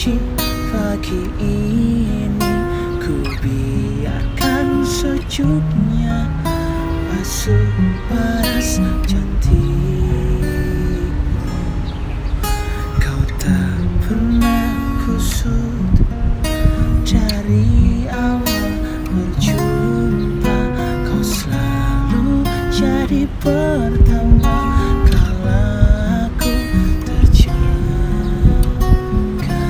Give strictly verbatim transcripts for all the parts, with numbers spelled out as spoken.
suci pagi ini, ku biarkan sejuknya basuh paras cantik. Kau tak pernah kusut dari awal berjumpa, kau selalu jadi pertama kala aku terjangkau.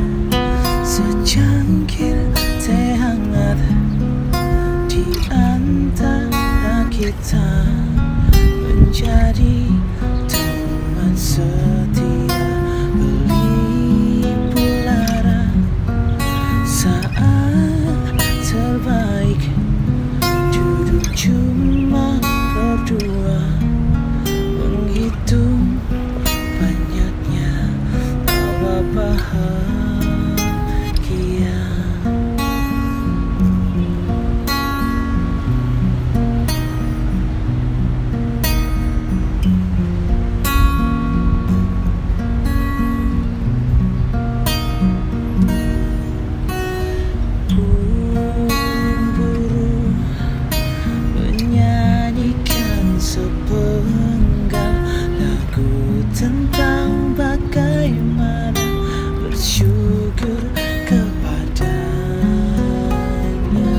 Secangkir teh hangat di antara kita menjadi teman setia berlimpah lara. Saat terbaik duduk cuma berdua, menghitung banyaknya tawa bahagia. Burung-burung menyanyikan sepenggal lagu tentang bagaimana bersyukur kepadanya.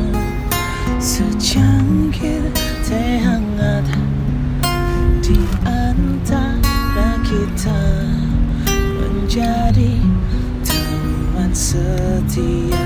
Secangkir teh hangat di antara kita menjadi teman setia